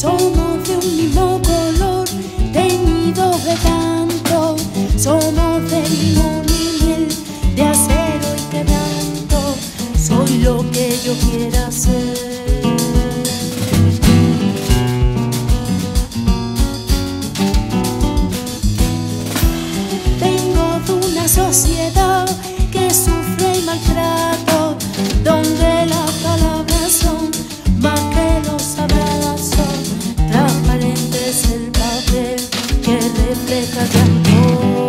Somos de un mismo color, teñidos de canto. Somos de limón y miel, de acero y quebranto. Soy lo que yo quiera ser. Sociedad que sufre y maltrato, donde las palabras son más que los abrazos. Transparente es el papel que refleja tu amor.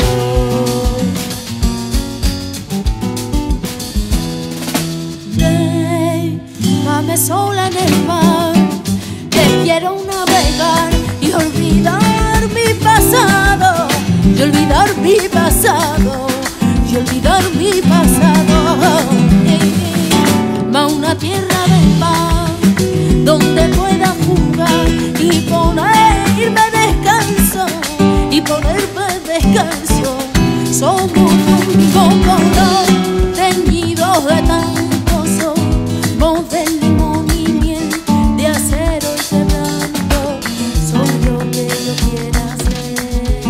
Déjame sola en el mar, que quiero navegar y olvidar mi pasado, y olvidar mi pasado, y olvidar mi pasado. Ma una tierra de paz, donde pueda jugar y ponerme descanso, y ponerme descanso. Somos un mismo color, teñidos de tanto sol. Somos de limón y miel, de acero y quebranto. Soy lo que yo quiera ser.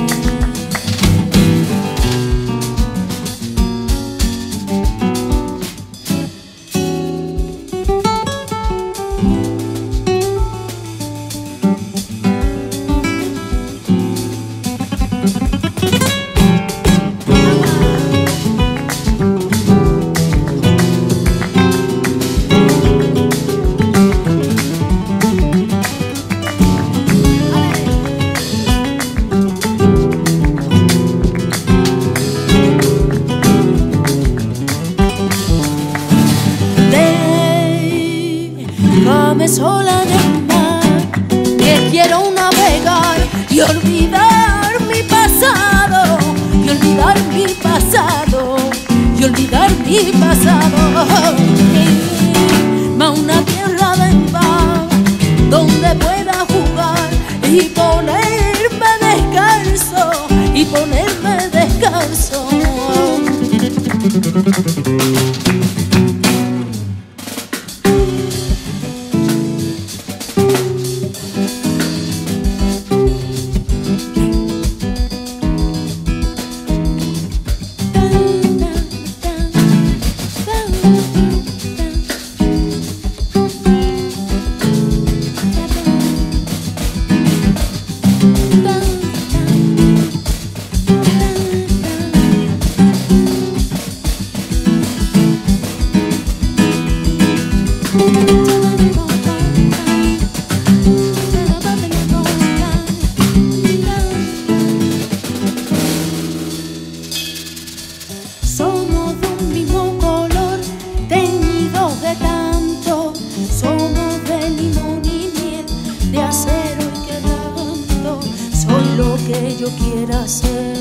Déjame sola en el mar, que quiero navegar y olvidar mi pasado, y olvidar mi pasado, y olvidar mi pasado. Ma una tierra de paz, donde pueda jugar y ponerme descanso, y ponerme descanso. Somos de un mismo color, teñidos de tanto. Somos de limón y miel, de acero y quebranto. Soy lo que yo quiera ser.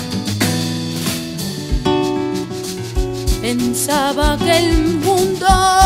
Pensaba que el mundo